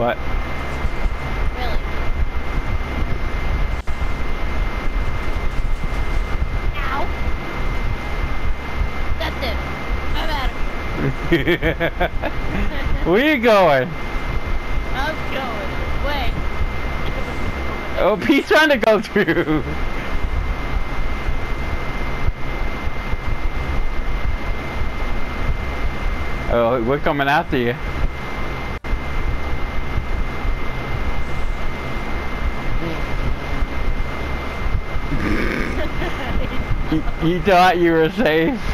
What? Really? Ow! That's it. I'm out of here. Where you going? I'm going. Wait. Oh, Pete's trying to go through. Oh, we're coming after you. You thought you were safe.